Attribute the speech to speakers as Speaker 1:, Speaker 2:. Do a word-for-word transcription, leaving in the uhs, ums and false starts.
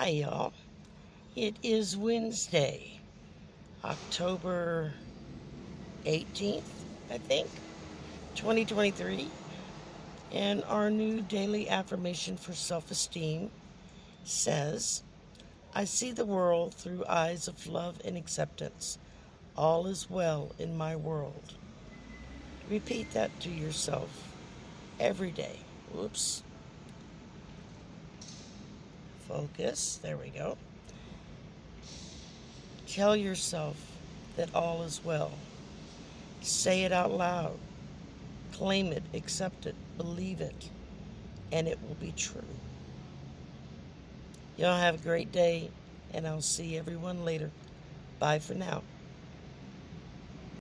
Speaker 1: Hi, y'all. It is Wednesday, October eighteenth, I think, twenty twenty-three. And our new daily affirmation for self-esteem says, I see the world through eyes of love and acceptance. All is well in my world. Repeat that to yourself every day. Whoops. Focus. There we go. Tell yourself that all is well. Say it out loud. Claim it, accept it, believe it, and it will be true. Y'all have a great day, and I'll see everyone later. Bye for now.